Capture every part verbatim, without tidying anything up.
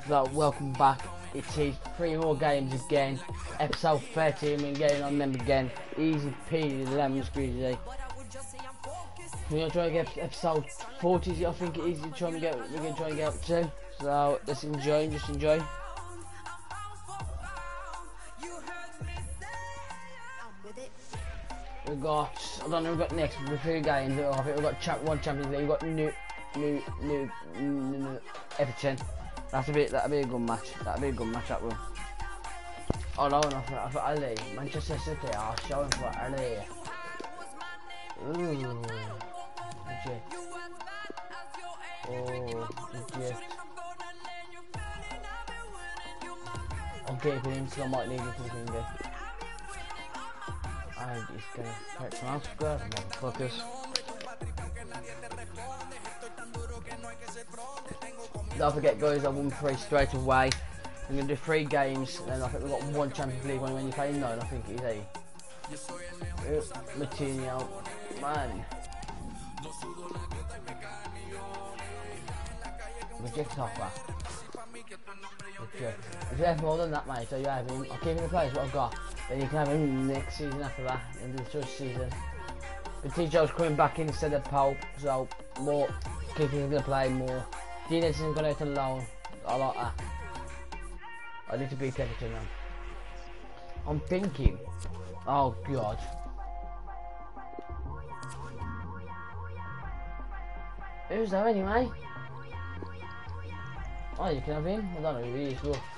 So welcome back. It is three more games again. Episode thirteen, we're getting on them again. Easy peasy lemon squeezy. We're gonna try and get episode forty, I think it is to try and get we're gonna try and get up to. So let's enjoy, just enjoy. We've got I don't know we've got next we've three games. I think we've got cha one Champions League, we've got new new new, new, new Everton. That'll be that'll be a good match. That'll be a good match that will. Oh no, no, for, for Ali. Manchester City are showing for Ali. Ooh. Legit. Oh, legit. I'll get him because I might need it for the finger. And he's gonna catch my square, motherfuckers. Don't forget guys, I won three straight away. I'm going to do three games, and then I think we've got one Champions League one when you play nine, I think it is a Martinho, man. Reject offer. Reject. If you have more than that mate, so you have him, I'll keep him in place what I've got. Then you can have him next season after that, into the first season. But Tijo's coming back in instead of Pope, so more, keeping him going to play more. Dean Edison's gone out alone. I like that. I need to beat Everton now. I'm thinking. Oh god. Who's that anyway? Oh, you can have him? I don't know who he is. Look.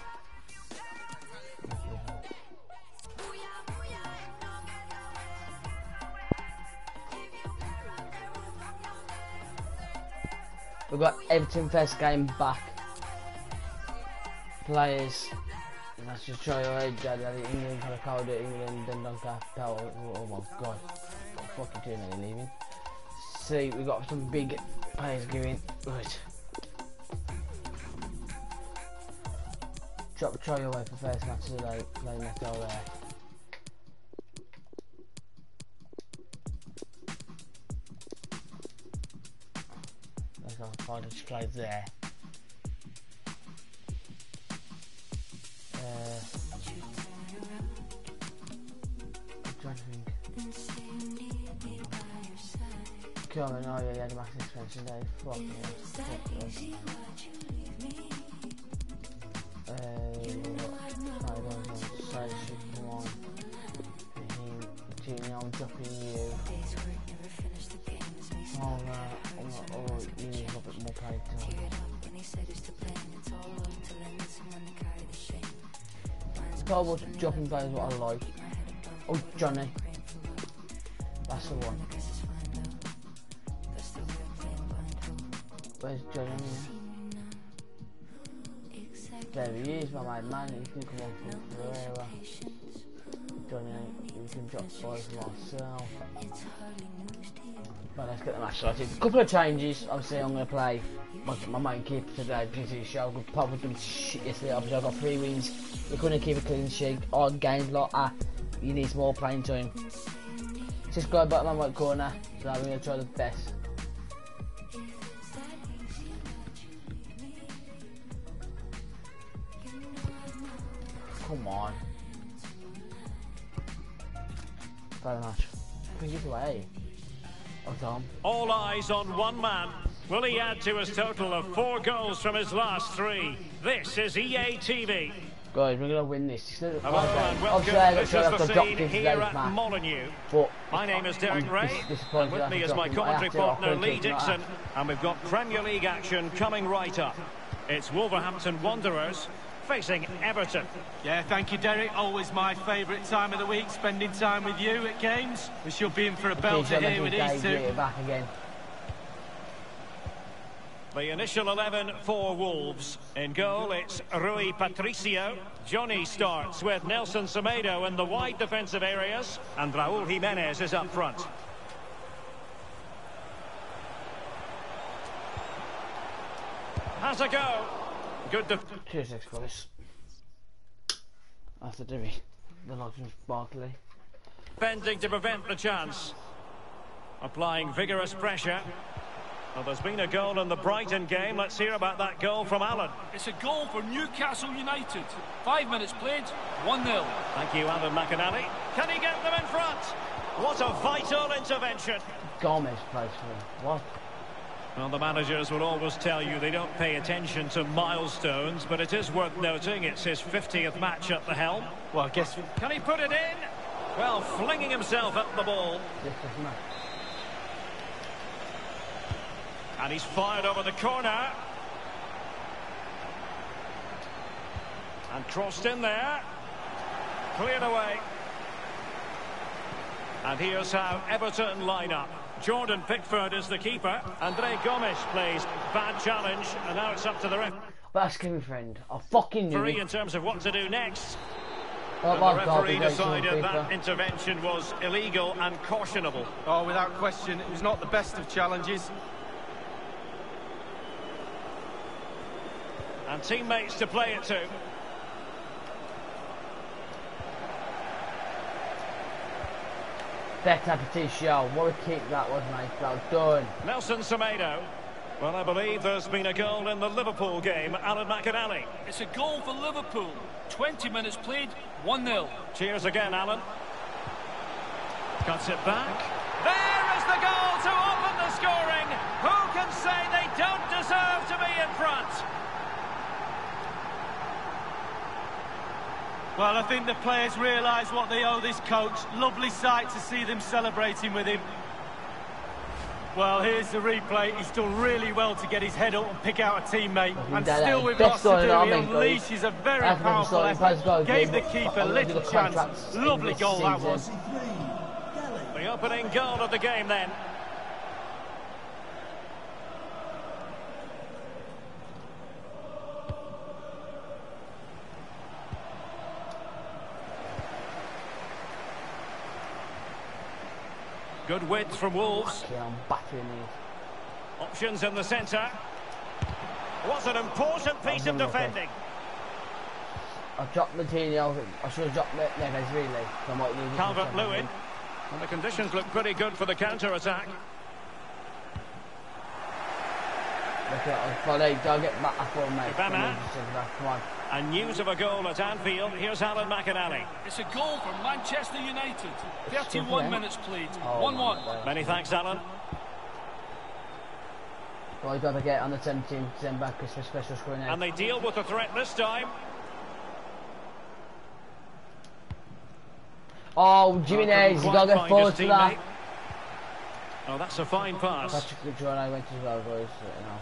We've got Everton first game back. Players. Let's just try away. England, Colocado, England, then Dunker, Power. Oh my god. What the fuck are you doing? Are you leaving? See, we've got some big players giving. Right. Drop a try away for first match of the day. Playing that goal there. I'll just play there. Uh, I'm trying to think. Come on, oh yeah, yeah, the max expansion day. Fuck yeah. Fuck yeah. Uh, I don't know. Side shit, come on. Genie, I'm dropping you. Oh no, oh no, oh, you need a little bit more play time. Terrible dropping play is what I like. Oh, Johnny. That's the one. Where's Johnny? There he is, my man. Man, you can come on from Ferreira. Johnny, you can drop five for myself. But let's get the match started. A couple of changes. Obviously, I'm going to play my, my main keeper today. P C show. I've probably done shit yesterday. Obviously, I got three wins. We couldn't keep a clean sheet. Odd games like that. You need more playing time. Just go back to my right corner. So I'm going to try the best. Come on. Very much. Bring it away. All eyes on one man. Will he add to his total of four goals from his last three? This is E A T V. Guys, we're gonna win this. Hello and welcome. This is the scene here at Molineux. But my name is Derek Ray. And with me is my commentary partner Lee Dixon, and we've got Premier League action coming right up. It's Wolverhampton Wanderers facing Everton. Yeah, thank you, Derek. Always my favourite time of the week, spending time with you at games. We should be in for a belter here with these two. Back again. The initial eleven for Wolves. In goal, it's Rui Patricio. Johnny starts with Nelson Semedo in the wide defensive areas, and Raúl Jiménez is up front. Has a go. Good defense. Cheers, six guys. After Dewey, the logs of Barkley. Bending to prevent the chance. Applying vigorous pressure. Well, there's been a goal in the Brighton game. Let's hear about that goal from Alan. It's a goal for Newcastle United. Five minutes played, one nil. Thank you, Alan McInally. Can he get them in front? What a vital intervention. Gomez plays for him. What? Well, the managers will always tell you they don't pay attention to milestones, but it is worth noting it's his fiftieth match at the helm. Well, I guess... Can he put it in? Well, flinging himself at the ball. This is not. And he's fired over the corner. And crossed in there. Cleared away. And here's how Everton line up. Jordan Pickford is the keeper. Andre Gomes plays bad challenge. And now it's up to the ref. That's Kevin Friend. I fucking knew Free it. in terms of what to do next. Oh, And my the God, referee we don't decided see that FIFA. intervention was illegal and cautionable. Oh, without question, it was not the best of challenges. And teammates to play it to. Better Patricio. What a kick that was, mate. Well done. Nelson Semedo. Well, I believe there's been a goal in the Liverpool game. Alan McInally. It's a goal for Liverpool. twenty minutes played, one nil. Cheers again, Alan. Cuts it back. There is the goal to open the scoring. Who can say they don't deserve to be in front? Well, I think the players realise what they owe this coach. Lovely sight to see them celebrating with him. Well, here's the replay. He's done really well to get his head up and pick out a teammate. And still with lots to do, he unleashes a very powerful effort. Gave the keeper little chance. Lovely goal that was. The opening goal of the game then. Good width from Wolves. Yeah, I'm battering these. Options in the centre. Was an important piece of defending. I've dropped Martinez. I should have dropped Neves, really. From what you Calvert-Lewin. Well, the conditions look pretty good for the counter-attack. Look at it. Don't get back at all, mate. Ivana. Come on. And news of a goal at Anfield. Here's Alan McInally. It's a goal for Manchester United. thirty-one minutes played, Oh, one one. Many thanks, Alan. Well, you've got to get on the seventeenth of December Christmas special screen. And they deal with the threat this time. Oh, Jimenez, you got to get forward to that. Oh, that's a fine pass. Patrick Luciano went as well, boys. You know.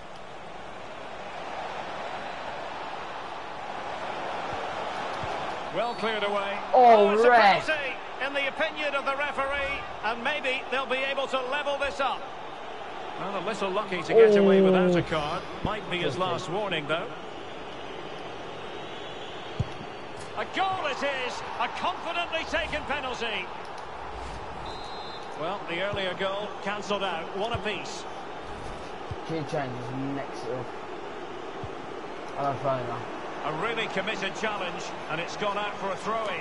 Well cleared away. Oh, it's a ref. penalty in the opinion of the referee, and maybe they'll be able to level this up. Well, a little lucky to get away without a card. Might be his last warning, though. A goal it is, a confidently taken penalty. Well, the earlier goal cancelled out, one apiece. Key changes next up. I don't know now. A really committed challenge, and it's gone out for a throw-in.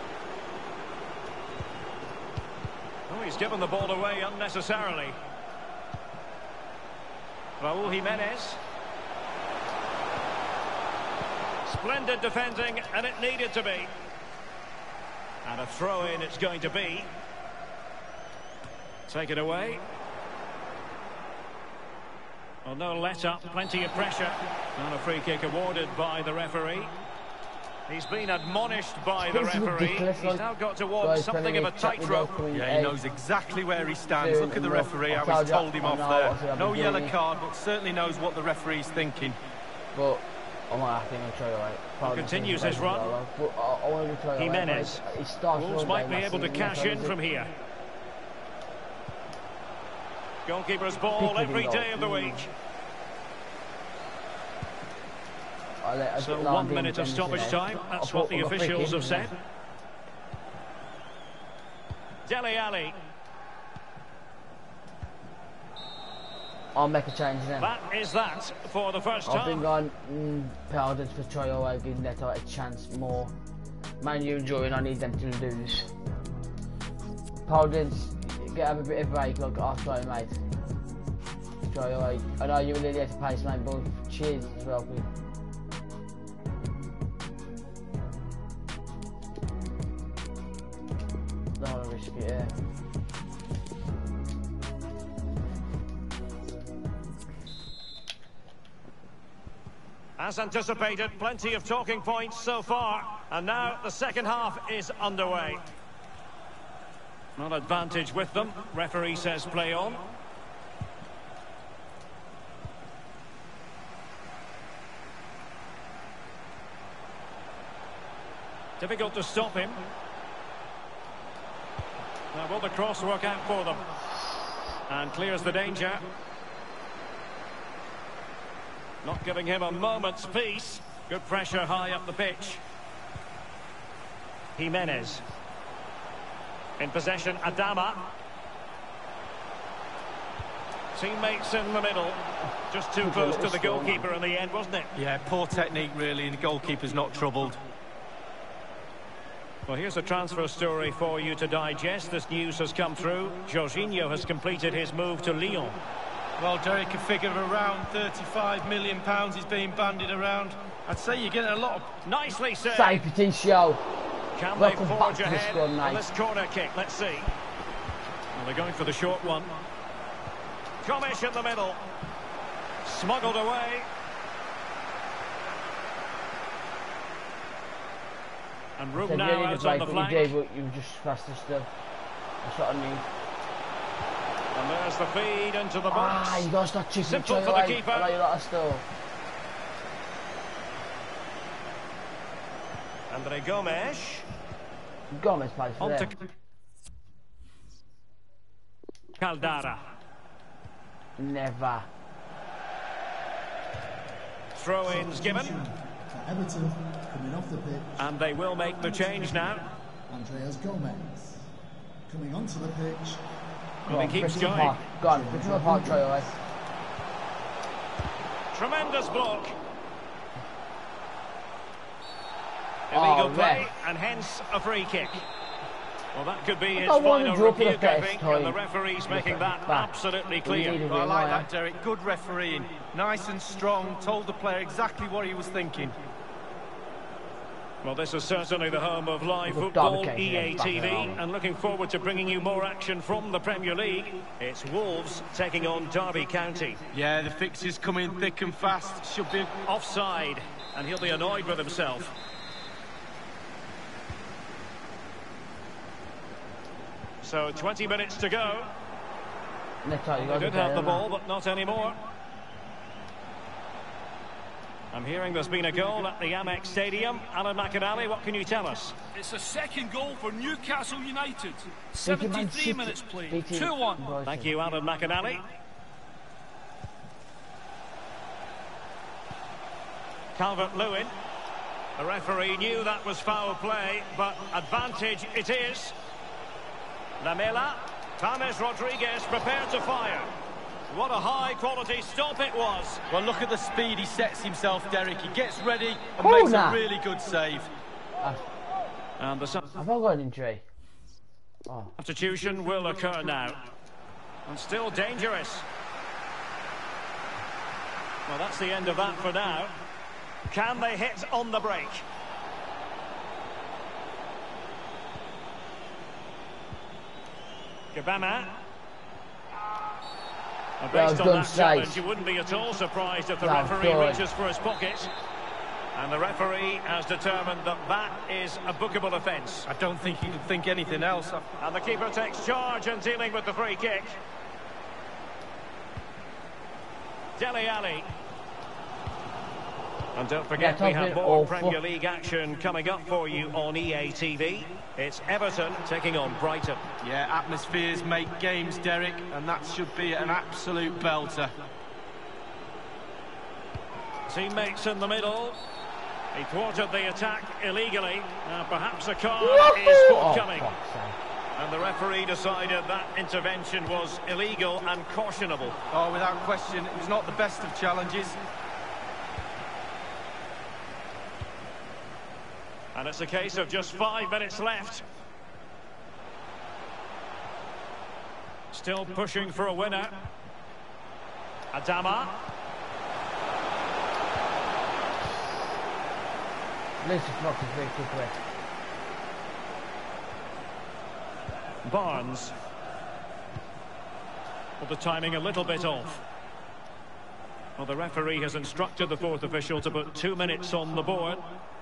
Oh, he's given the ball away unnecessarily. Raúl Jiménez. Splendid defending, and it needed to be. And a throw-in it's going to be. Take it away. Well, no let-up, plenty of pressure. And a free kick awarded by the referee. He's been admonished by the referee. He's now got to walk something of a tightrope. Yeah, he knows exactly where he stands. Look at the referee, how he's told him off there. No yellow card, but certainly knows what the referee's thinking. But I might have to go try right. He continues his run. Jimenez. Wolves might be able to cash in from here. Goalkeeper's ball every day of the week. So one minute of stoppage time. That's what the officials have said. Dele Alli. I'll make a change then. That is that for the first I've been time. gone mm, Paladins for trial. I give Neto a chance more. Man, you enjoying? I need them to lose. Paladins, get have a bit of break. Look, I'll try, mate. Troy, alright. I know you really had to pace, mate, but cheers as well, please. Don't want to risk it, yeah. As anticipated, plenty of talking points so far, and now the second half is underway. Not advantage with them. Referee says play on. Difficult to stop him. Now will the cross work out for them? And clears the danger. Not giving him a moment's peace. Good pressure high up the pitch. Jimenez. In possession, Adama. Teammates in the middle. Just too close to the goalkeeper in the end, wasn't it? Yeah, poor technique really, and the goalkeeper's not troubled. Well, here's a transfer story for you to digest. This news has come through. Jorginho has completed his move to Lyon. Well, Derek, a figure of around thirty-five million pounds is being bandied around. I'd say you're getting a lot of... Nicely said. Save Patricio. Can Welcome they back forge to the ahead squad, on mate. this corner kick? Let's see. Well, they're going for the short one. Gomes in the middle. Smuggled away. And room Said now you needed out to on break the what flank. you did, but you were just faster still. That's what I need. And there's the feed into the box. Ah, you gotta stop chipping Simple each for other the away. keeper. I know you're not a still. Andre Gomes. Gomez plays for On to them. Caldara. Never. Throw-ins given. Everton coming off the pitch. And they will make the change now. Andreas Gomez coming onto the pitch. Go Well, on, he keeps push him going. apart. Go on, push him apart, Troy, away. Tremendous block. Oh, Illegal play, ref. and hence a free kick. Well, that could be his thought one final drew up in the rebuke, I first think, time. and the referee's making that Back. absolutely We clear. needed Well, I him, like yeah. that, Derek. Good refereeing. Nice and strong. Told the player exactly what he was thinking. Well, this is certainly the home of live Look, football, Derby E A came, T V, yeah, back and looking forward to bringing you more action from the Premier League. It's Wolves taking on Derby County. Yeah, the fixtures come in thick and fast. Should be... Offside, and he'll be annoyed with himself. So twenty minutes to go. Neto, you They gotta did be have the better ball, than but not anymore. I'm hearing there's been a goal at the Amex Stadium. Alan McInally, what can you tell us? It's a second goal for Newcastle United. Beating Man seventy-three City. minutes played. Beating two one. Brighton. Thank you, Alan McInally. Calvert-Lewin. The referee knew that was foul play, but advantage it is. Lamela. James Rodriguez prepared to fire. What a high-quality stop it was. Well, look at the speed he sets himself, Derek. He gets ready and Corner. makes a really good save. Uh, And the have I got an injury? Oh. substitution will occur now. And still dangerous. Well, that's the end of that for now. Can they hit on the break? Gabama. Well, Well based on done, that Safe. challenge, you wouldn't be at all surprised if the Well referee done. reaches for his pocket. And the referee has determined that that is a bookable offence. I don't think he could think anything else. And the keeper takes charge in dealing with the free kick. Dele Alli. And don't forget, Yeah, we have top more it, Premier awful. League action coming up for you on E A T V. It's Everton taking on Brighton. Yeah, atmospheres make games, Derek, and that should be an absolute belter. Teammates in the middle. He thwarted the attack illegally. Now perhaps a card Woohoo! is Oh, forthcoming. fuck's sake. And the referee decided that intervention was illegal and cautionable. Oh, without question, it was not the best of challenges. And it's a case of just five minutes left. Still pushing for a winner. Adama. Lucy Fox is very too quick. Barnes. Well, the timing a little bit off. Well, the referee has instructed the fourth official to put two minutes on the board.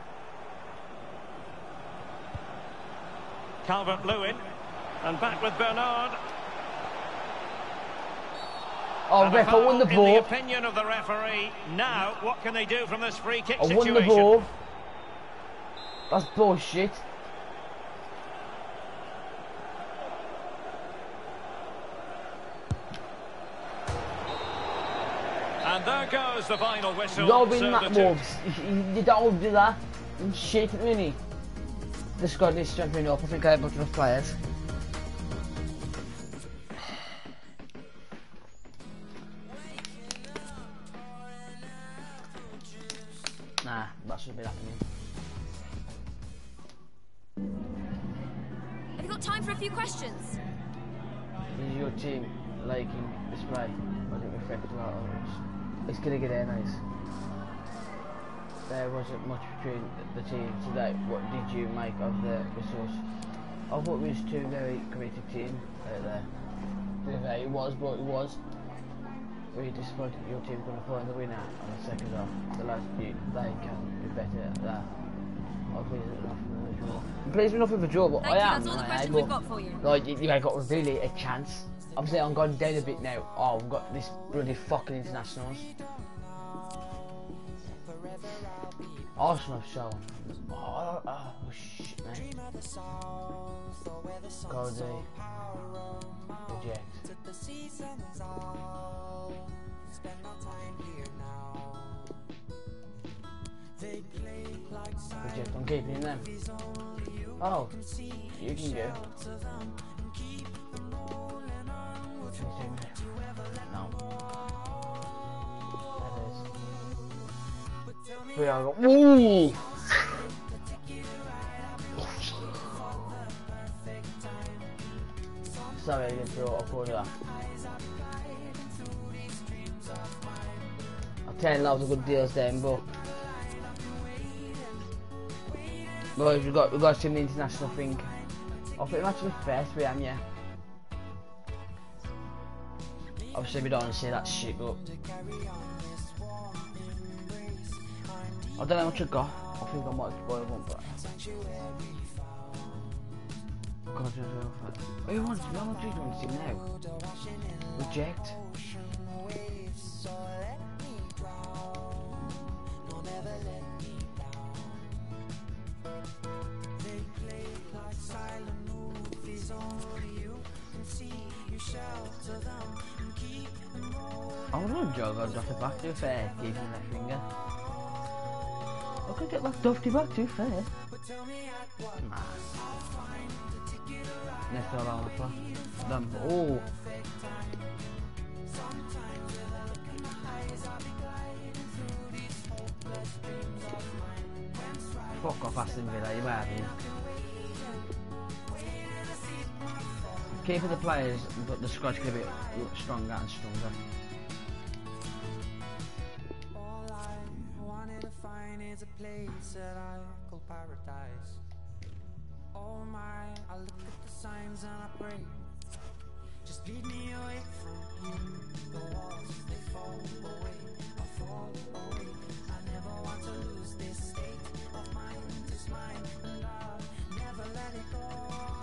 Calvert-Lewin. And back with Bernard. Oh, And ref, a I won the foul in the ball. opinion of the referee. Now, what can they do from this free kick I situation? won the ball. That's bullshit. And there goes the final whistle. You're being So that the two- Wolves. You, you don't do that. You shit at me. The squad needs strengthening up. I think I have got enough players. Nah, that should be happening. Have you got time for a few questions? Is your team liking this play? I think reflect a lot of us. It's gonna get there nice. There wasn't much between the teams today. What did you make of the results? I thought it was two very creative teams out there. To be fair, it was, but it was. Really disappointed your team going to find the winner on the second half. The last few, they can be better at that. I'm pleased enough with the draw. I'm pleased enough with the draw, but Thank I you, am. that's all the like, questions but, we've got for you. Like, you, you ain't got really a chance. Obviously, I'm going down a bit now. Oh, we've got this bloody fucking internationals. Arsenal have shown. Oh, oh, oh shit, man. Goldie. Reject. Reject. I'm keeping them. Oh, you can go. No. That is. We are. Ooh! Sorry, I didn't throw a quarter. I'll tell you loads of good deals then, but boys, we've got we've got to see the international thing. I'll put him actually first with him, yeah. Obviously we don't want to see that shit, but I don't know how much I got. I think I might spoil one, but God, who wants me? How much do you want to see now? Reject. I want to jog, I'll drop it back too fair, keeping that finger. I could get that dofty back too fair. Nah. Next all alpha. Done. Oh! Fuck off Aston Villa, you might have been. Keeping the players, but the squad's going to be stronger and stronger. All I wanted to find is a place that I call paradise. Oh my, I look at the signs and I pray. Just lead me away from you. The walls, they fall away, I fall away. I never want to lose this state of mind. It's mine and I'll never let it go.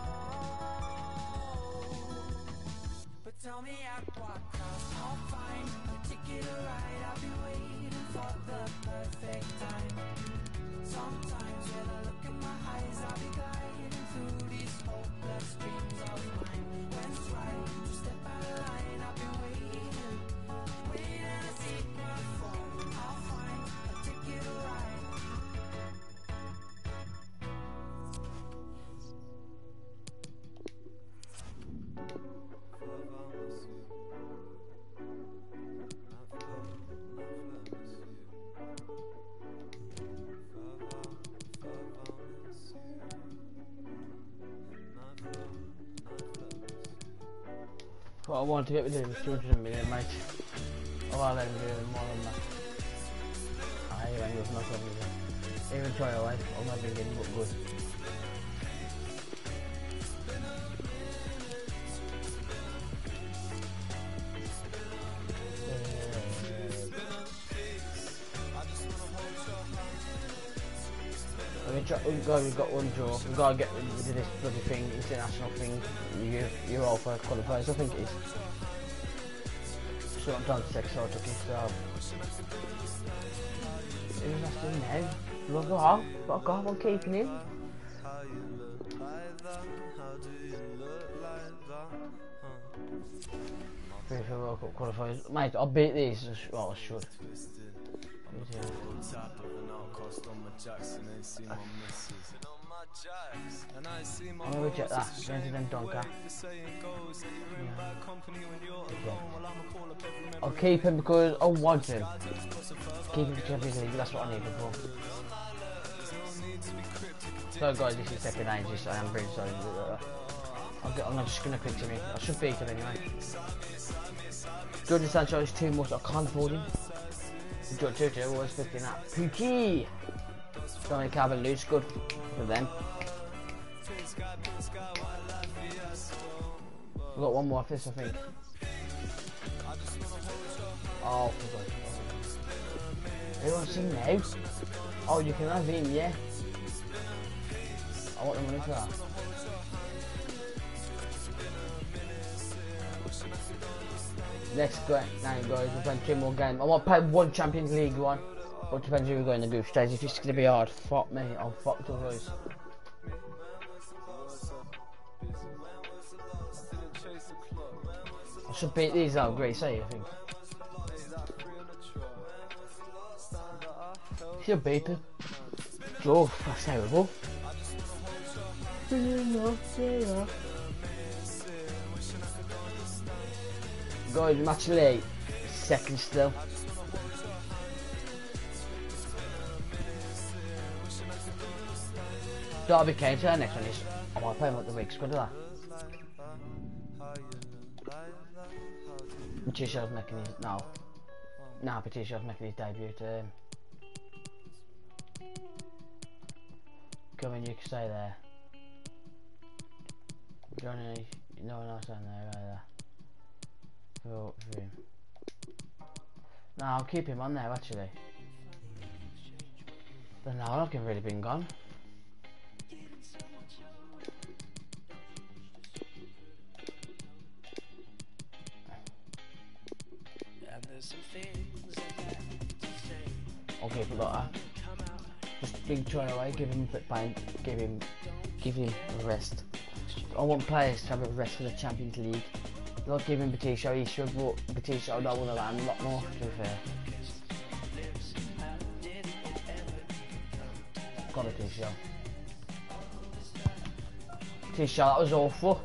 But tell me at what cost. I'll find a ticket to ride. I'll be waiting for the perfect time. Sometimes with a look in my eyes, I'll be gliding through these hopeless dreams of mine. When it's right to step out of line, I've been waiting, waiting to see my phone. I'll find a ticket to ride. What I want to get with him is two hundred million, mate. I Oh, I'll let him do more than that. I ain't with no problem. Even try away, I'm not being getting good. We've got, we've got one draw. We've got to get into this bloody thing, international thing. You, you're all for qualifiers, I think it is. So I'm trying to take so I took it. So, who's that doing now? Look off, fuck off, I'm keeping him. Three for World Cup qualifiers. Mate, I'll beat these. Well, I should. I'm gonna reject that. Going to them Donker. Yeah. I'll keep him because I want him. Keep him for Champions League, that's what I need him for. So guys, this is second ages, so I am very sorry. I'll get, I'm just gonna pick him in. I should beat him anyway. Jordan Sancho is too much, I can't afford him. George Tutu was fifteen at Pookie. Dominic Calvert-Lewin's good for them. We've got one more of this, I think. Oh, for God. Who wants him now? Oh, you can have him, yeah. I want the money for that. Next game, guys, we're playing two more games. I want to play one Champions League one, but it depends who we're going in the group stage. If it's going to be hard, fuck me, I'm fucked otherwise. I should beat these out, great say, I think. Should beat them. Oh, that's terrible. Guys, I'm actually second still. Derby came to our next one is I might play him at the week squad of that. Patricio's making his no. Nah, Patricio's making his debut to um, come in, you can stay there. Johnny, no one else down there either. For, for him. No, I'll keep him on there actually. But no, I can really been gone. I'll keep it like that. Just big try away, give him a bit, give him, give him a rest. I want players to have a rest for the Champions League. Not giving Batista, he should, but Batista I don't want to land a lot more, to be fair. Got Batista. Batista, that was awful.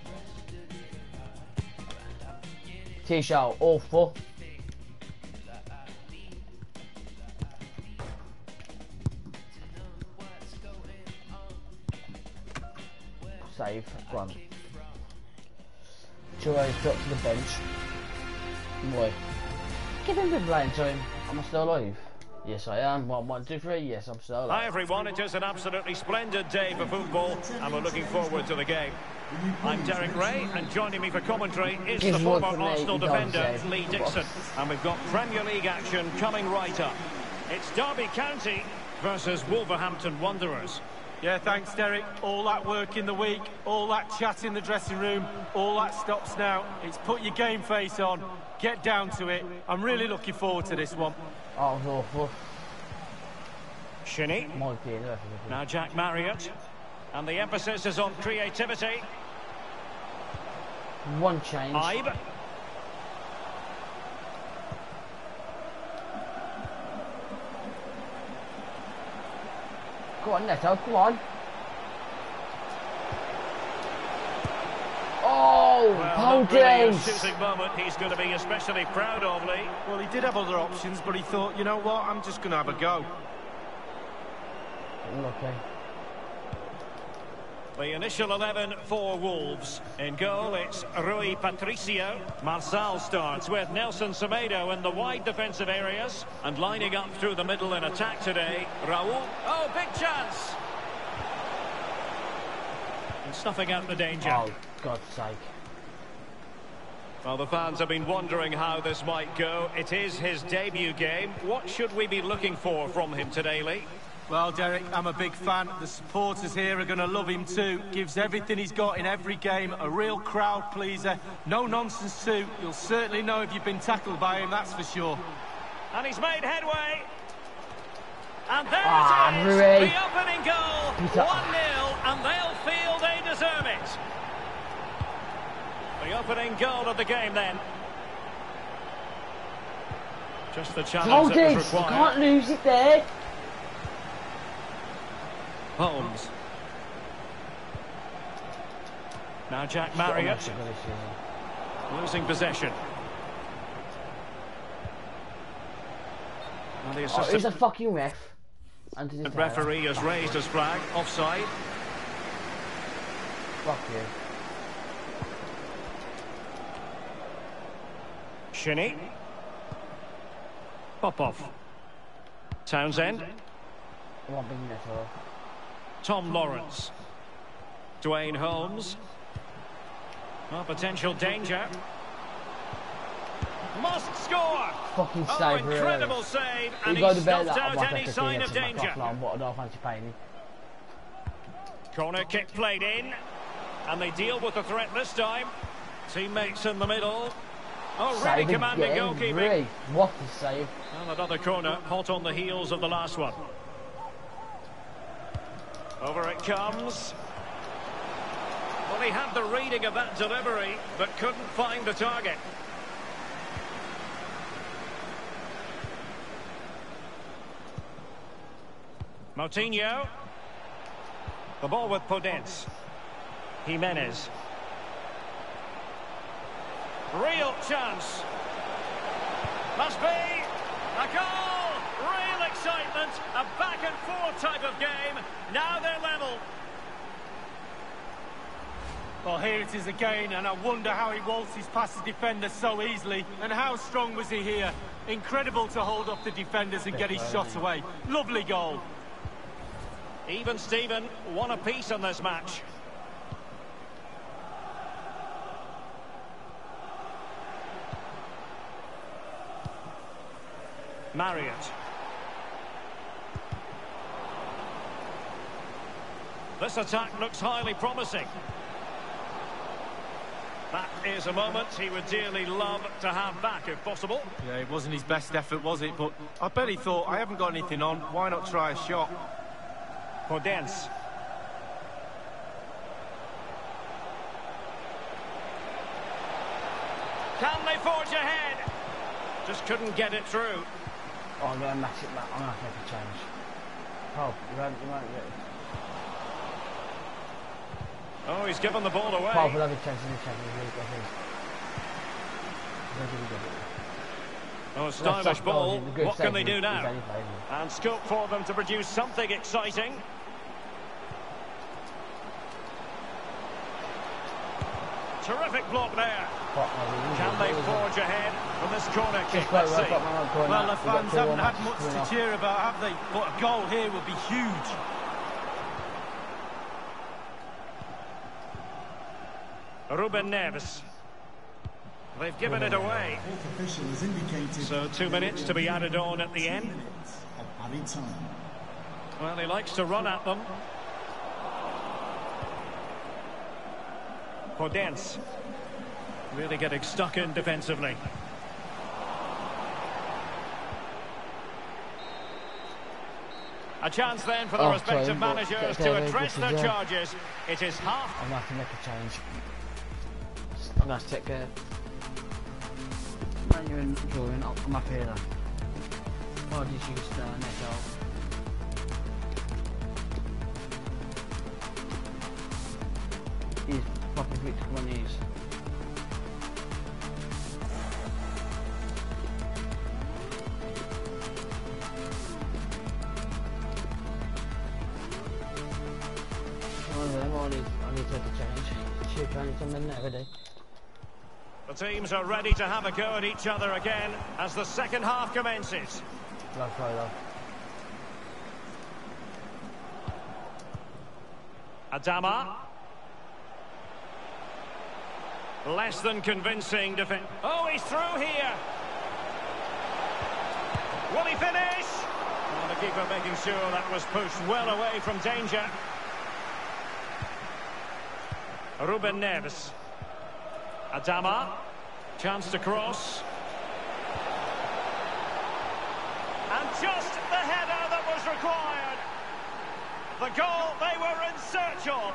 Batista, awful. Save, go on. Churro's dropped to the bench. Boy. Give him a bit of playing time. Am I still alive? Yes I am. One, one, two, three. Yes, I'm still alive. Hi everyone, it is an absolutely splendid day for football and we're looking forward to the game. I'm Derek Ray and joining me for commentary is Gives the former work for me, Arsenal he does, defender eh? Lee Dixon. And we've got Premier League action coming right up. It's Derby County versus Wolverhampton Wanderers. Yeah, thanks, Derek. All that work in the week, all that chat in the dressing room, all that stops now. It's put your game face on, get down to it. I'm really looking forward to this one. Oh, it was awful. Shinnie. Now Jack Marriott. And the emphasis is on creativity. One change. Ibe. Go on, Neto, come on. Oh, Well, Paul not really a James. shooting moment he's going to be especially proud of, Lee. Well, he did have other options, but he thought, you know what, I'm just going to have a go. Okay. The initial eleven for Wolves. In goal, it's Rui Patricio. Marçal starts with Nelson Semedo in the wide defensive areas. And lining up through the middle in attack today, Raul. Oh, big chance! And snuffing out the danger. Oh, God's sake. Well, the fans have been wondering how this might go. It is his debut game. What should we be looking for from him today, Lee? Well, Derek, I'm a big fan. The supporters here are going to love him too. Gives everything he's got in every game. A real crowd pleaser. No nonsense too. You'll certainly know if you've been tackled by him, that's for sure. And he's made headway. And there Ah, it is. Rui. The opening goal. one nil, and they'll feel they deserve it. The opening goal of the game then. Just the challenge Hold that it! was You required. can't lose it there. Holmes. Now Jack Marriott losing possession. And the Oh, assistant he's a fucking ref. Anthony Taylor. referee has raised his flag. Offside. Fuck you. Shinnie. Popov. Townsend. I won't bring that up. Tom Lawrence. Dwayne Holmes. Oh, potential danger. Must score! Fucking Oh, save, really. incredible save, and You he go to bed stopped that. out any sign of danger. What I don't fancy paying. Corner kick played in, and they deal with the threat this time. Teammates in the middle. Oh, really Save commanding again, goalkeeping. really. What a save. And another corner, hot on the heels of the last one. Over it comes. Well, he had the reading of that delivery, but couldn't find the target. Moutinho. The ball with Podence. Jimenez. Real chance. Must be a goal. Real excitement. A back and forth type of game. Now they're level. Well, here it is again, and I wonder how he waltzes past the defender so easily. And how strong was he here? Incredible to hold off the defenders and get his shot away. Lovely goal. Even Steven, one apiece on this match. Marriott. This attack looks highly promising. That is a moment he would dearly love to have back if possible. Yeah, it wasn't his best effort, was it? But I bet he thought, I haven't got anything on. Why not try a shot? Podence. Can they forge ahead? Just couldn't get it through. Oh, I'm going to match it back. I'm going to have to make a change. Oh, you won't, you won't get it. Oh, he's given the ball away. Oh, we'll have a chance in the Champions League, I think. Where did he get it? Oh, stylish ball. What can they do He's now? only playing it. And scope for them to produce something exciting. Terrific block there. Fuck, no, we Can lose they it, lose it. forge ahead from this corner kick? Just wait, Let's wait, see. got my own corner. Well, the We've got fans two haven't more had matches much coming to off. cheer about, have they? But a goal here would be huge. Ruben Neves. They've given it away. Fourth official has indicated So two minutes to be added on at the end. minutes of added time. Well, he likes to run at them. Podence. Really getting stuck in defensively. A chance then for the Oh, respective sorry, but- managers but- to but- address but- their yeah. charges. It is half. I'm going to have to make a change. I'm going to have to take a... Man, you're in drawing. I'll come up here then. Oh, did you just uh, net out? He's popping quick to come on these. Oh, them, I need, I need to take a change. Shoot, I need something there, ready. The teams are ready to have a go at each other again as the second half commences. Love, play, love. Adama. Less than convincing defense. Oh, he's through here. Will he finish? Well, the keeper making sure that was pushed well away from danger. Ruben Neves. Adama. Chance to cross. And just the header that was required. The goal they were in search of.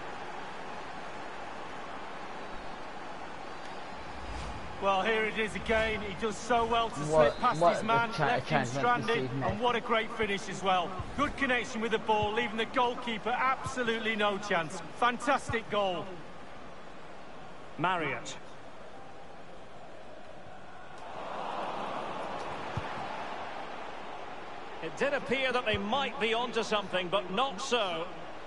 Well, here it is again. He does so well to What- slip past what his a man, cha- left him chance not to stranded, see, mate. and what a great finish as well. Good connection with the ball, leaving the goalkeeper absolutely no chance. Fantastic goal. Marriott. It did appear that they might be onto something, but not so.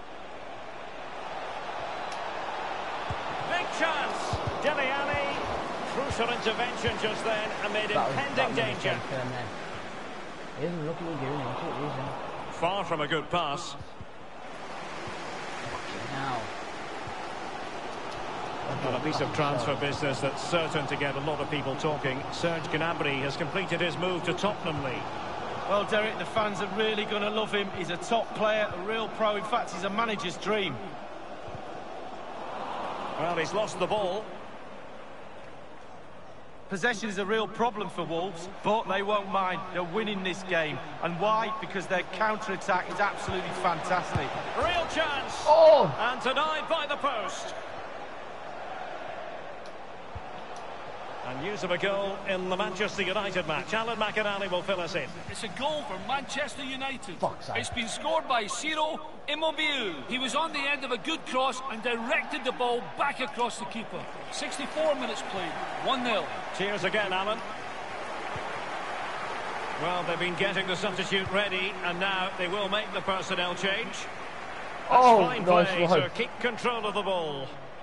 Big chance. Dele Alli. Crucial intervention just then amid That was- impending that was a danger. chance there, mate. He isn't looking at giving into it, is he? Far from a good pass. Now. Well, a piece of transfer business that's certain to get a lot of people talking. Serge Gnabry has completed his move to Tottenham League. Well, Derek, the fans are really going to love him. He's a top player, a real pro. In fact, he's a manager's dream. Well, he's lost the ball. Possession is a real problem for Wolves, but they won't mind. They're winning this game. And why? Because their counter-attack is absolutely fantastic. Real chance. Oh! And denied by the post. And news of a goal in the Manchester United match. Alan McInally will fill us in. It's a goal for Manchester United. Fuck's sake. It's been scored by Ciro Immobile. He was on the end of a good cross and directed the ball back across the keeper. sixty-four minutes played, one nil. Cheers again, Alan. Well, they've been getting the substitute ready, and now they will make the personnel change. That's Oh, fine nice play one. to keep control of the ball.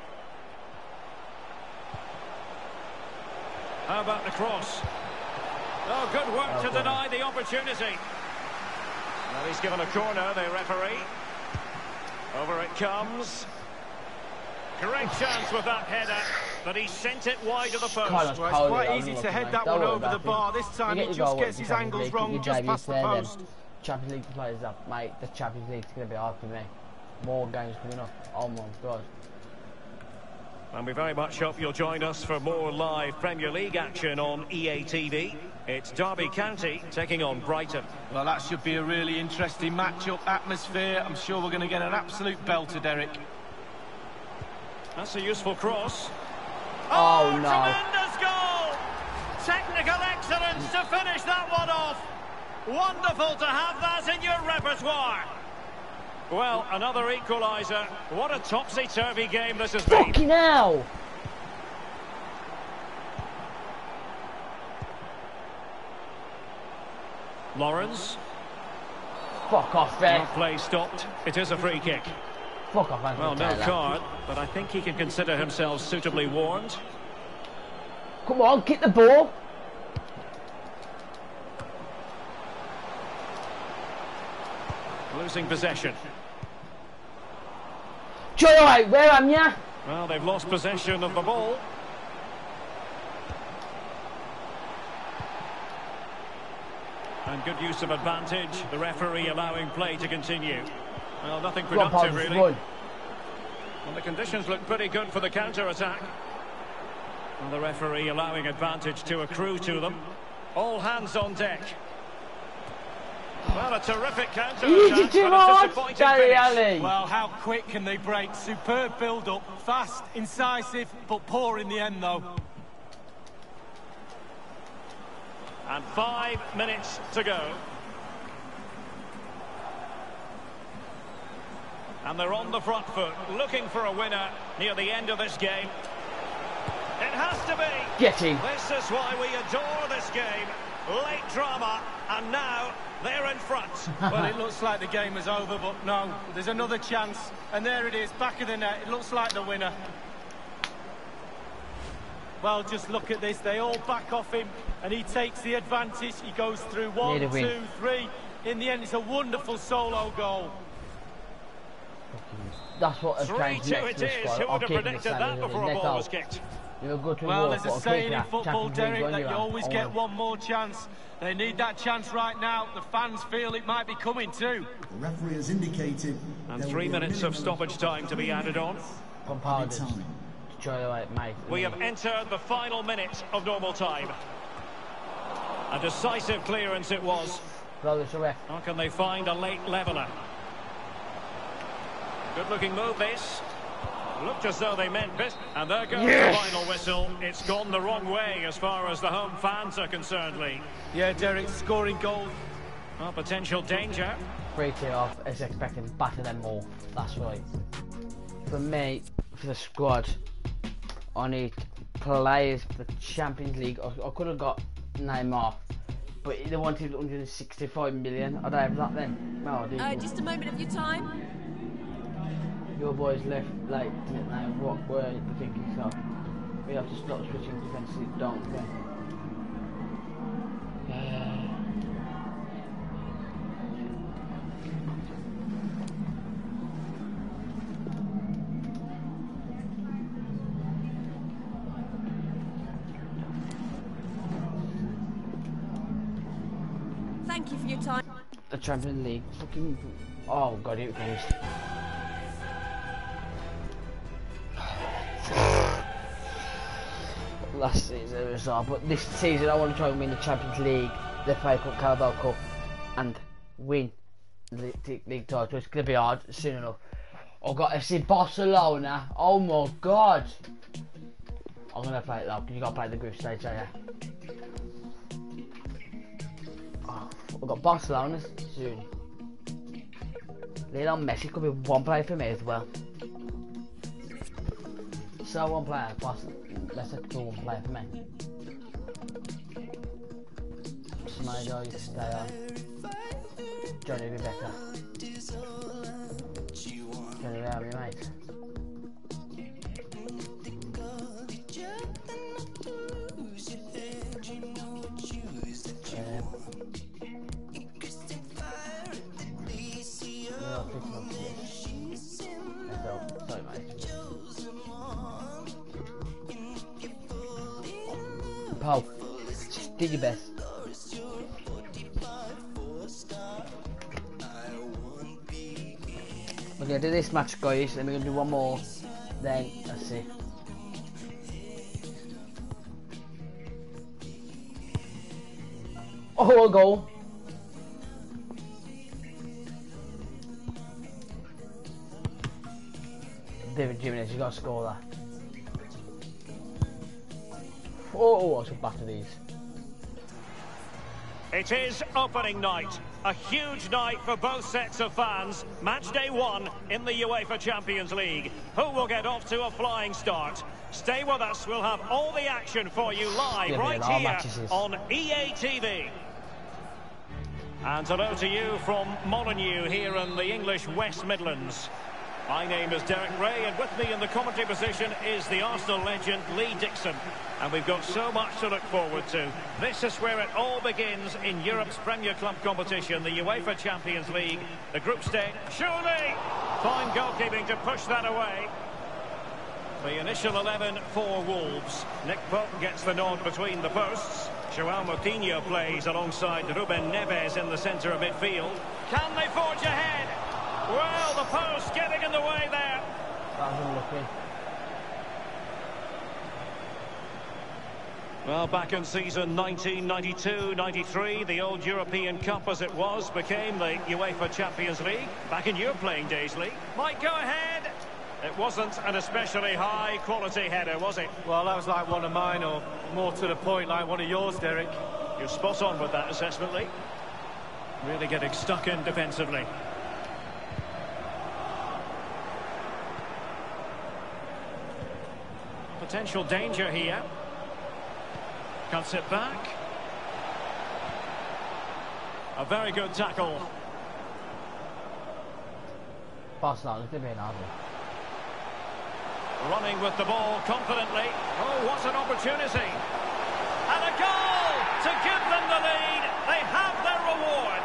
How about the cross? Oh, good work Oh, to God. deny the opportunity. Well, he's given a corner, the referee. Over it comes. Great chance with that header, but he sent it wide of the post. Carlos Well, it's Paul, quite I easy don't to know, head mate. that Don't one worry over the about it. bar. This time You he get just your goal gets in his Champions angles League, wrong your just J V past the there, then. post. Champions League players up, mate. The Champions League's going to be hard for me. More games coming up. Oh my God. And we very much hope you'll join us for more live Premier League action on E A T V. It's Derby County taking on Brighton. Well, that should be a really interesting match-up atmosphere. I'm sure we're going to get an absolute belter, Derek. That's a useful cross. Oh, no. Tremendous goal! Technical excellence to finish that one off. Wonderful to have that in your repertoire. Well, another equaliser. What a topsy-turvy game this has been. Fucking hell! Lawrence. Fuck off, Red. Not play stopped. It is a free kick. Fuck off, Anthony Well, no Taylor. card, but I think he can consider himself suitably warned. Come on, kick the ball. Losing possession. Joy, where am ya? Well, they've lost possession of the ball. And good use of advantage. The referee allowing play to continue. Well, nothing Come on, productive, Paul, just really. run. Well, the conditions look pretty good for the counter-attack. And the referee allowing advantage to accrue to them. All hands on deck. Well, a terrific counter-attack, Easy too but a much, disappointing Dele finish. Alli. Well, how quick can they break? Superb build-up. Fast, incisive, but poor in the end, though. And five minutes to go. And they're on the front foot, looking for a winner near the end of this game. It has to be. Get him. This is why we adore this game. Late drama, and now they're in front. Well, it looks like the game is over, but no, there's another chance. And there it is, back of the net. It looks like the winner. Well, just look at this. They all back off him, and he takes the advantage. He goes through one, two, three. In the end, it's a wonderful solo goal. That's what a three strange two next it to the is. squad. Who I'll would have keep it predicted the that same, before a net ball out. was kicked? You're good to Well, walk, there's but a I'll saying keep in that. football, Champions League Derek, on that you, you man. always I get want- one more chance. They need that chance right now. The fans feel it might be coming too. The referee has indicated. And there will three be a minutes of minimum stoppage time to be added on. Compounded. time. Straight away, mate. We have entered the final minute of normal time. A decisive clearance it was. Blow this away. How can they find a late leveller? Good looking move this. Looked as though they meant business. And there goes Yes! the final whistle. It's gone the wrong way as far as the home fans are concerned, Lee. Yeah, Derek, scoring goals. Well, potential danger. Three two off is expecting batter them more. That's right. For me, for the squad, I need players for the Champions League. I, I could have got Neymar, but they wanted one hundred sixty-five million. I don't have that then. No, I do. Uh, just a moment of your time. Your boys left late, didn't they? What were you thinking? So we have to stop switching defensively, don't we? Uh, Thank you for your time. the Champions League, fucking. Oh god, it goes. Last season it was all, but this season I want to try and win the Champions League, the F A Cup, Carabao Cup, and win the the league title. It's gonna be hard soon enough. I've got F C Barcelona. Oh my god! I'm gonna play it though. You gotta play the group stage, so yeah. Oh, I've got Barcelona soon. Lionel Messi could be one player for me as well. So one player, Barcelona. Let's take one player for me. Snyder, you stay on. Johnny will be better. Johnny will be mate. Um, yeah, I'll fix them. Let's go. Sorry, mate. Paul, just do your best. We're gonna do this match, guys, then we're gonna do one more, then let's see. Oh, a goal! David Jimenez, you gotta score that. Oh, I should batter these. It is opening night. A huge night for both sets of fans. Match day one in the UEFA Champions League. Who will get off to a flying start? Stay with us. We'll have all the action for you live Yeah, right all here matches is. on E A T V. And hello to you from Molineux here in the English West Midlands. My name is Derek Ray, and with me in the commentary position is the Arsenal legend Lee Dixon. And we've got so much to look forward to. This is where it all begins in Europe's Premier Club competition, the UEFA Champions League, the group stage. Surely! Fine goalkeeping to push that away. The initial eleven for Wolves. Nick Pope gets the nod between the posts. João Moutinho plays alongside Ruben Neves in the centre of midfield. Can they forge ahead? Well, the post getting in the way there. That was unlucky. Well, back in season nineteen ninety-two ninety-three, the old European Cup as it was became the UEFA Champions League. Back in your playing days, Lee. Might go ahead. It wasn't an especially high-quality header, was it? Well, that was like one of mine, or more to the point, like one of yours, Derek. You're spot on with that assessment, Lee. Really getting stuck in defensively. Potential danger here. Cuts it back. A very good tackle. Barcelona, it's going to be an hard one. Running with the ball confidently. Oh, what an opportunity. And a goal to give them the lead. They have their reward.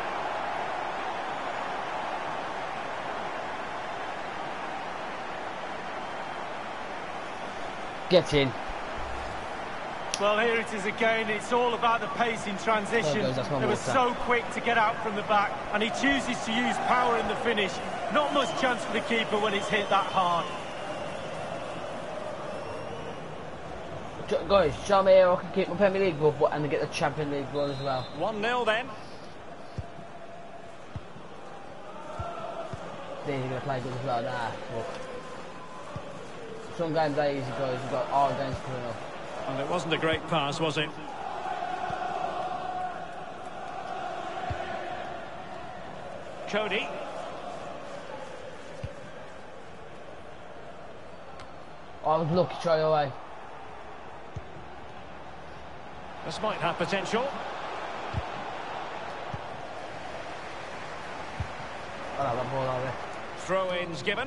Get in. Well, here it is again. It's all about the pace in transition. There goes, that's one They were more so quick to get out from the back, and he chooses to use power in the finish. Not much chance for the keeper when it's hit that hard. Guys, show me here I can keep my Premier League goal and get the Champions League goal as well. one nil then. They're going to play good as well. Nah, look. Some games are easy, guys. We've got all games coming up. And it wasn't a great pass, was it? Cody. Oh, I was lucky straight away. This might have potential. Oh, no, that ball out there. Throw-ins given.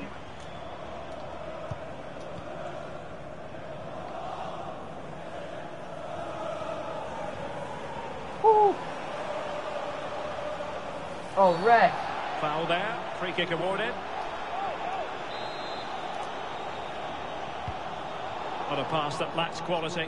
Woo. Oh, ref. Foul there. Free kick awarded. What a pass that lacks quality.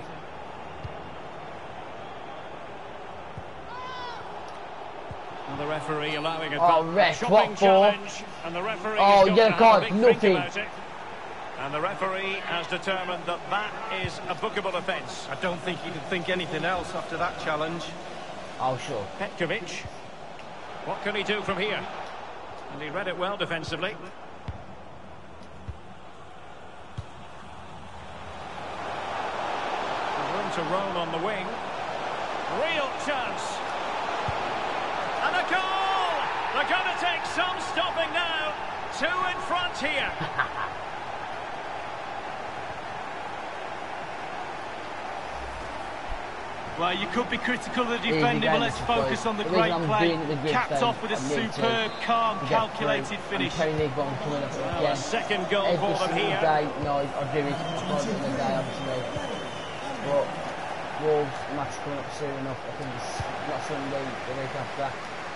And the referee allowing a Oh, ref, shopping what for? challenge. And the referee Oh, has got yeah, to have God, a big nothing. think about it. And the referee has determined that that is a bookable offence. I don't think he could think anything else after that challenge. Oh, sure. Petkovic. What can he do from here? And he read it well defensively. Room to roam on the wing. Real chance. And a goal! They're going to take some stopping now. Two in front here. Well, you could be critical of the Easy defending, game, but let's I suppose. focus on the The great reason I'm play. doing it the grid Capped stage, off with a I need to superb, calm, to get calculated through. finish. I'm Premier League one coming up Well, again. a second goal Every for them single here. day, no, I do it twice in the day, obviously. But Wolves match coming up soon enough. I think it's not Sunday, the week after.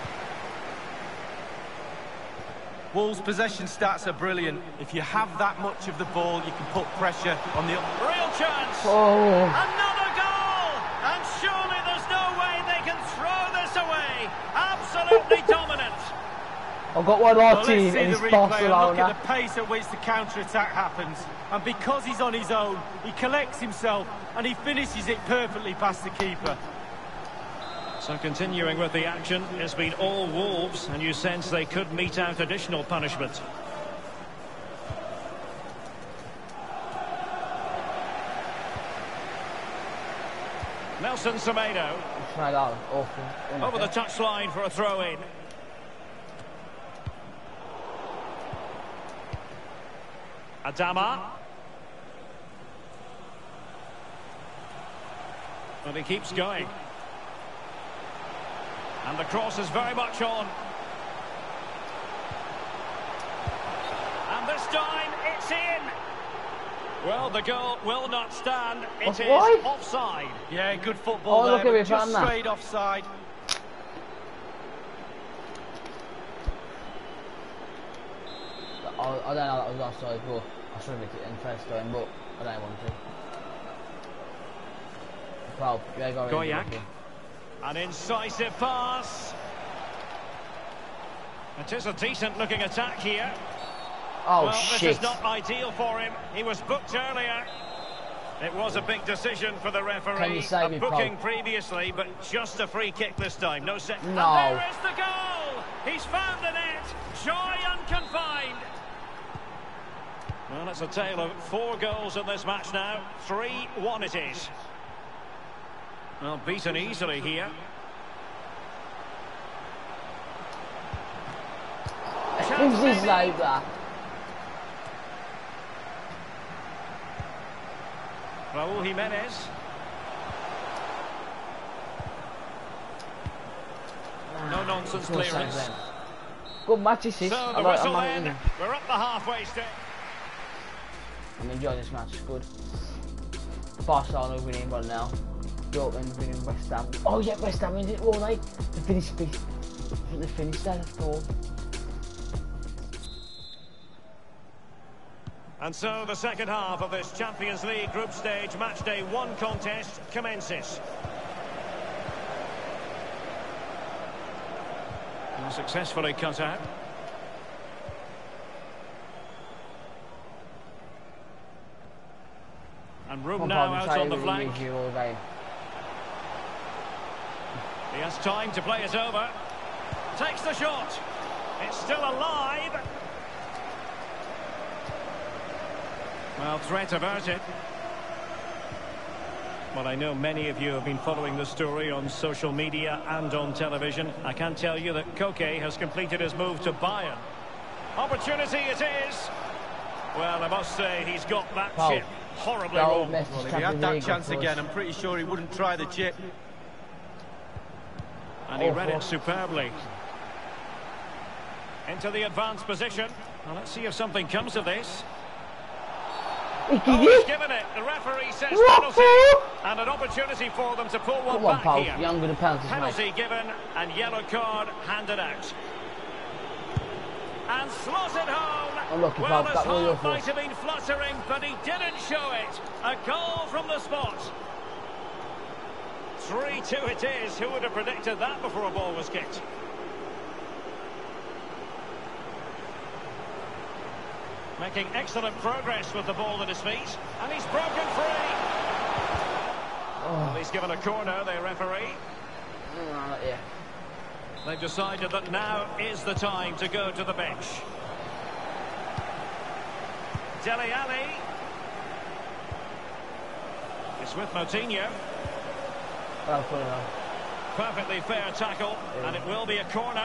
Wolves' possession stats are brilliant. If you have that much of the ball, you can put pressure on the... Real chance. Oh, Another goal! And surely there's no way they can throw this away. Absolutely dominant. I've got one more Well, team, let's see and the it's replay and look Barcelona. at the pace at which the counter-attack happens. And because he's on his own, he collects himself and he finishes it perfectly past the keeper. So continuing with the action, it's been all Wolves, and you sense they could mete out additional punishment. Nelson Semedo Try that, awful. over the touchline for a throw-in. Adama. But he keeps going. And the cross is very much on. And this time it's in. Well, the goal will not stand. It is Offside? offside. Yeah, good football Oh, there, look at but me, just found that. straight offside. I, I don't know that was offside, but I should have hit it in first time, but I don't want to. Well, yeah, go Goyak. An incisive pass. It is a decent looking attack here. Oh, well, shit. this is not ideal for him. He was booked earlier. It was a big decision for the referee. Can you save a me, booking Paul? previously, but just a free kick this time. No set. No. And there is the goal. He's found the net. Joy unconfined. Well, it's a tale of four goals in this match now. three one it is. Well, beaten easily here. Who's this like that? Raúl Jiménez. Nah, No nonsense Good clearance. save then. Good match this is. So I the like- whistle I'm, then. We're up the halfway stage. I'm enjoying this match. It's good. Barcelona winning one now. Dortmund winning West Ham. Oh yeah, West Ham is it all night? They finished. I think they finished that at all. And so the second half of this Champions League group stage match day one contest commences. And successfully cut out. And room now out on the flank. He has time to play it over. Takes the shot. It's still alive. Well, threat averted. Well, I know many of you have been following the story on social media and on television. I can tell you that Koke has completed his move to Bayern. Opportunity it is. Well, I must say he's got that Foul. chip horribly Foul. wrong. Best Well, if he Champions had that League, chance of course. again, I'm pretty sure he wouldn't try the chip. And he Oh, read oh. it superbly. Into the advanced position. Well, let's see if something comes of this. He Oh, did he's it. given it. The referee says What penalty. for? And an opportunity for them to pull one Come on, back pal. here. Younger than penalties, Penalty mate. given and yellow card handed out. And slotted home. Unlucky, well, pal. his That really heart awful. might have been fluttering, but he didn't show it. A goal from the spot. three two it is. Who would have predicted that before a ball was kicked? Making excellent progress with the ball at his feet. And he's broken free. Oh. Well, he's given a corner, the referee. Uh, yeah. They've decided that now is the time to go to the bench. Dele Alli. It's with Moutinho. Well, put it on. Perfectly fair tackle, Yeah. and it will be a corner.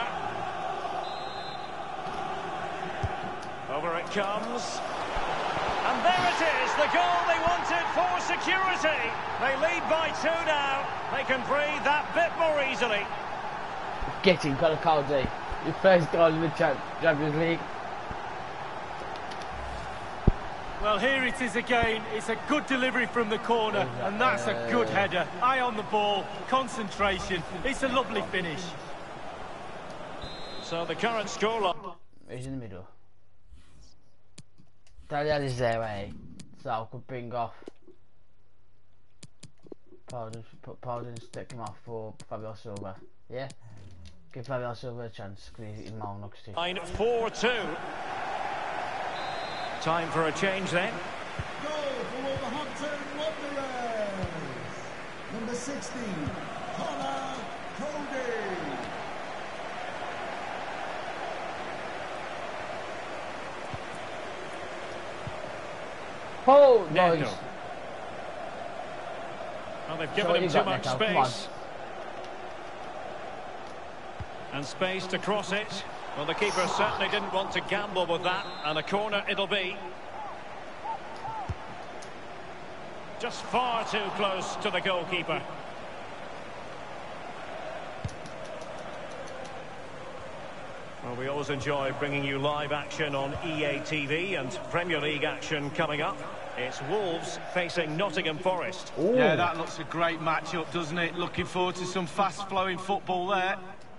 Over it comes. And there it is, the goal they wanted for security. They lead by two now. They can breathe that bit more easily. Get him, Calacardi. Your first goal in the Champ Champions League. Well, here it is again. It's a good delivery from the corner, and that's a good header. Eye on the ball, concentration. It's a lovely finish. So the current scoreline. He's in the middle. Daniel is there, eh? So I could bring off. Pardon, put Pardon, stick him off for Fabio Silva. Yeah? Give Fabio Silva a chance, because he's in Malnox too. Line four two. Time for a change then. Goal for Wolverhampton Wanderers. Number sixteen, Connor Cody. Oh, Neto. nice. Well, they've So given what him you too got, much Neto? Come on. space. And space to cross it. Well, the keeper certainly didn't want to gamble with that, and a corner it'll be. Just far too close to the goalkeeper. Well, we always enjoy bringing you live action on E A T V, and Premier League action coming up. It's Wolves facing Nottingham Forest. Ooh. Yeah, that looks a great match-up, doesn't it? Looking forward to some fast-flowing football there.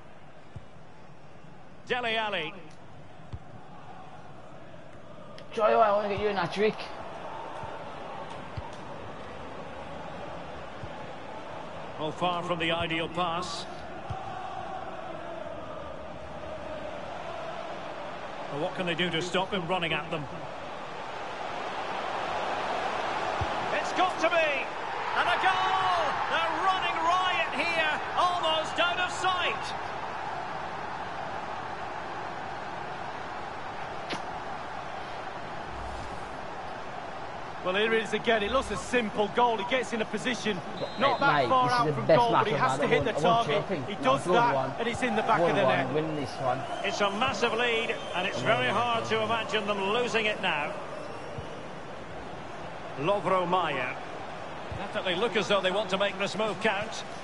Dele Alli. Joy, I want to get you in that trick. Well, far from the ideal pass. Well, what can they do to stop him running at them? It's got to be! And a goal! They're running riot here, almost out of sight. Well, here it is again. It looks a simple goal. He gets in a position not Mate, that mate, far this is out the from best goal, match but he I've has had. to I hit won- the I won target. chipping. He No, does good that, one. and it's in the back One of the one, net. win this one. It's a massive lead, and it's very hard to imagine them losing it now. Lovro Mayer. Definitely look as though they want to make this move count.